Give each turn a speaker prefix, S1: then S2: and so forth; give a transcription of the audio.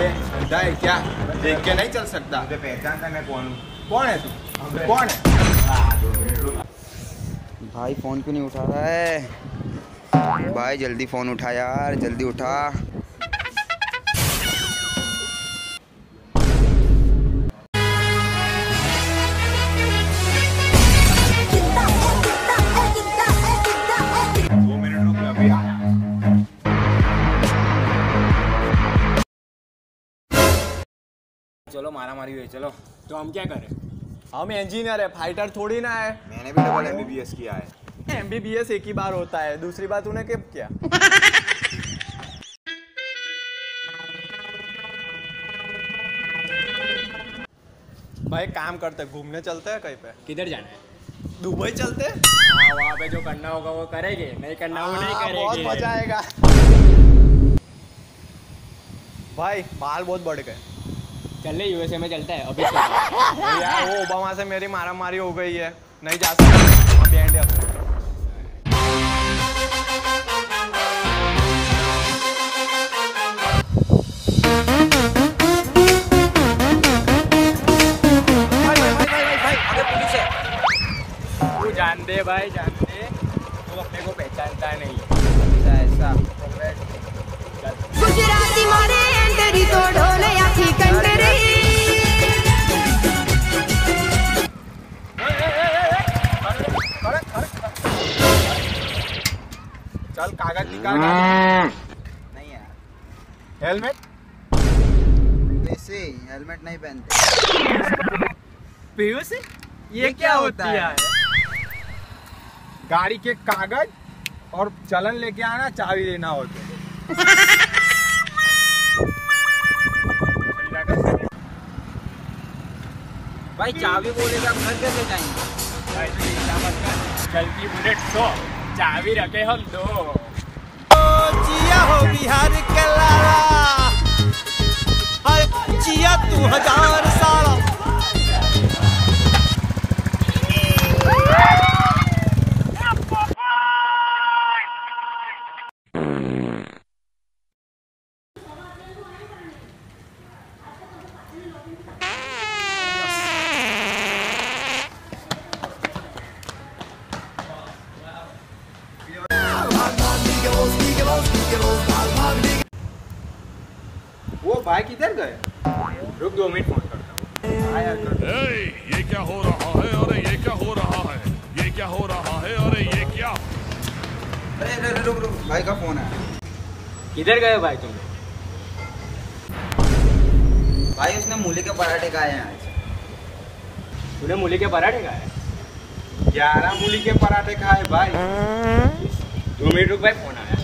S1: अंधा है क्या? देख के नहीं चल सकता?
S2: मुझे पहचानता मैं कौन हूँ?
S1: कौन है तू? कौन है?
S2: भाई फोन क्यों नहीं उठा रहा है? भाई जल्दी फोन उठा यार, जल्दी उठा।
S3: चलो मारा मारी हुई, चलो।
S4: तो हम क्या करें?
S1: हम इंजीनियर है, फाइटर थोड़ी ना है।
S2: मैंने भी डबल MBBS किया है।
S1: MBBS एक ही बार होता है, दूसरी बार तूने कब किया? भाई काम करते, घूमने चलते हैं कहीं पे।
S4: किधर जाना है?
S1: दुबई चलते?
S4: हाँ, वहाँ पे जो करना होगा वो करेंगे, नहीं करना वो नहीं करेंगे।
S1: बहुत मजा आएगा। भाई बाल बहुत बढ़ गए।
S4: चल ले USA में चलता है अभी।
S1: यार वो ओबामा से मेरी मारा मारी हो गई है, नहीं जा सकता। बैंड है अपने।
S4: तू जान दे भाई, जान दे, तू अपने को पहचानता नहीं।
S2: ऐसा
S5: गुजराती मारे एंटरी तो ढोले आखी कंटरी।
S1: चल कागज निकाल।
S2: नहीं यार,
S1: हेलमेट?
S2: वैसे हेलमेट नहीं पहनते।
S4: PUC? ये क्या होता है?
S1: गाड़ी के कागज और चलन लेके आना, चाबी लेना होता है।
S2: भाई चाबी बोलेगा घर कैसे जाएंगे?
S4: भाई तू चिंता मत कर, चलती बुलेट 100, चाबी रखे हम 2।
S6: जिया हो बिहार के लाला, अरे जिया तू 1000 साल।
S1: वो भाई किधर गए? रुक 2 मिनट, फोन करता हूँ।
S7: ये क्या हो रहा है? अरे ये क्या हो रहा है? ये क्या हो रहा है? अरे ये क्या?
S2: अरे रुक रुक, भाई का फोन है।
S4: किधर गए भाई तुम?
S2: भाई उसने मूली के पराठे खाए हैं आज।
S4: तूने मूली के पराठे खाए?
S1: 11 मूली के पराठे खाए भाई।
S4: 2 मिनट रुक भाई, फोन आया।